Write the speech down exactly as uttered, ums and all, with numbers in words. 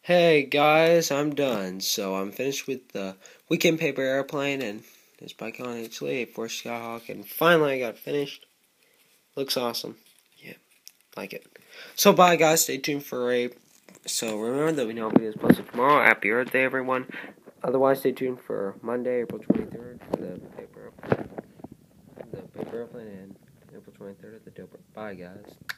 Hey guys, I'm done. So I'm finished with the Weekend Paper Airplane and this Bicon H L E for Skyhawk, and finally I got it finished. Looks awesome. Yeah, like it. So bye guys, stay tuned for a. So remember that we know videos posted tomorrow. Happy Earth Day, everyone. Otherwise, stay tuned for Monday, April twenty-third for the paper, the paper airplane, and April twenty-third at the doper. Bye guys.